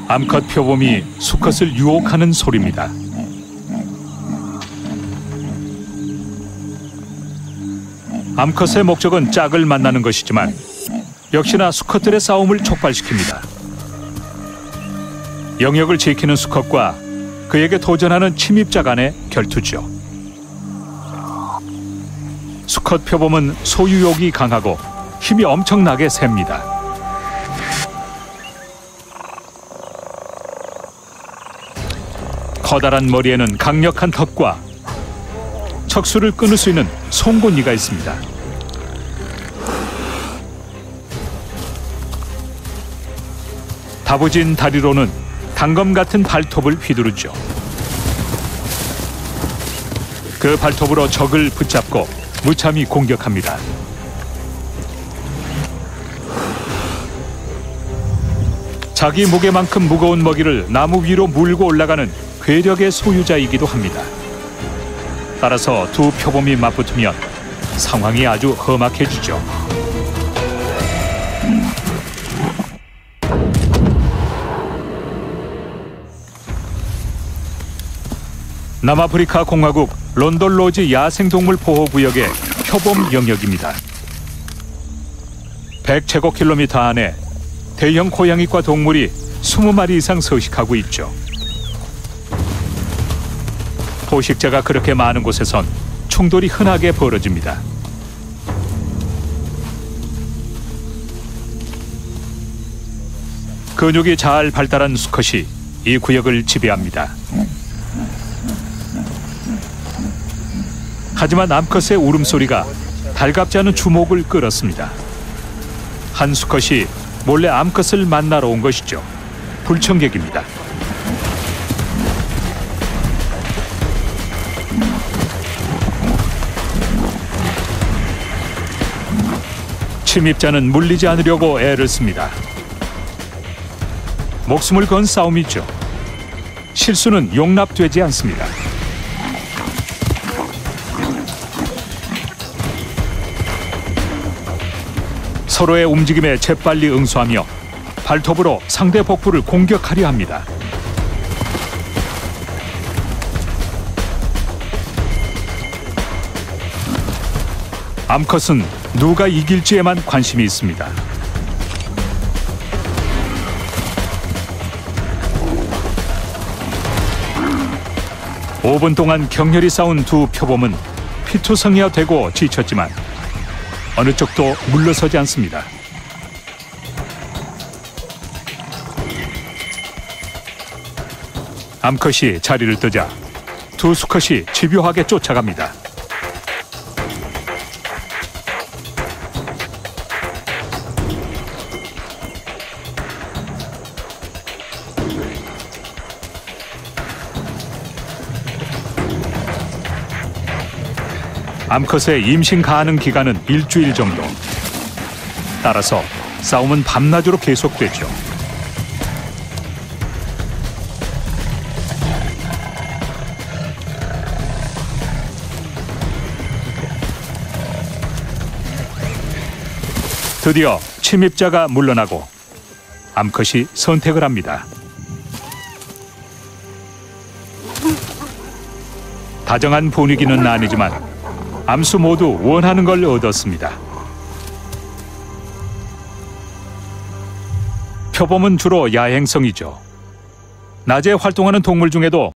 암컷 표범이 수컷을 유혹하는 소리입니다. 암컷의 목적은 짝을 만나는 것이지만 역시나 수컷들의 싸움을 촉발시킵니다. 영역을 지키는 수컷과 그에게 도전하는 침입자 간의 결투죠. 수컷 표범은 소유욕이 강하고 힘이 엄청나게 셉니다. 커다란 머리에는 강력한 턱과 척수를 끊을 수 있는 송곳니가 있습니다. 다부진 다리로는 단검 같은 발톱을 휘두르죠. 그 발톱으로 적을 붙잡고 무참히 공격합니다. 자기 무게만큼 무거운 먹이를 나무 위로 물고 올라가는 괴력의 소유자이기도 합니다. 따라서 두 표범이 맞붙으면 상황이 아주 험악해지죠. 남아프리카 공화국 론돌로지 야생동물 보호구역의 표범 영역입니다. 100제곱킬로미터 안에 대형 고양이과 동물이 20마리 이상 서식하고 있죠. 포식자가 그렇게 많은 곳에선 충돌이 흔하게 벌어집니다. 근육이 잘 발달한 수컷이 이 구역을 지배합니다. 하지만 암컷의 울음소리가 달갑지 않은 주목을 끌었습니다. 한 수컷이 몰래 암컷을 만나러 온 것이죠. 불청객입니다. 침입자는 물리지 않으려고 애를 씁니다. 목숨을 건 싸움이죠. 실수는 용납되지 않습니다. 서로의 움직임에 재빨리 응수하며 발톱으로 상대 복부를 공격하려 합니다. 암컷은 누가 이길지에만 관심이 있습니다. (5분) 동안 격렬히 싸운 두 표범은 피투성이가 되고 지쳤지만 어느 쪽도 물러서지 않습니다. 암컷이 자리를 뜨자 두 수컷이 집요하게 쫓아갑니다. 암컷의 임신 가능 기간은 일주일 정도. 따라서 싸움은 밤낮으로 계속되죠. 드디어 침입자가 물러나고 암컷이 선택을 합니다. 다정한 분위기는 아니지만 암수 모두 원하는 걸 얻었습니다. 표범은 주로 야행성이죠. 낮에 활동하는 동물 중에도